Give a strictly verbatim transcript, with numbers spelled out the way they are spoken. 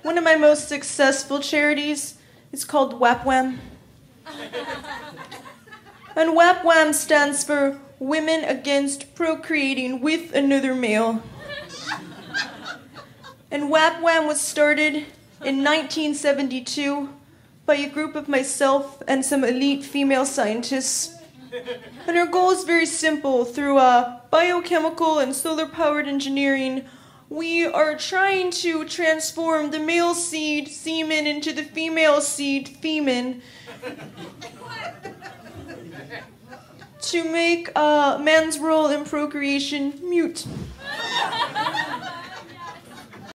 one of my most successful charities is called W A P W A M. And W A P W A M stands for Women Against Procreating with Another Male. And W A P W A M was started in nineteen seventy-two by a group of myself and some elite female scientists. And our goal is very simple. Through uh, biochemical and solar-powered engineering, we are trying to transform the male seed, semen, into the female seed, femen, to make uh, man's role in procreation mute.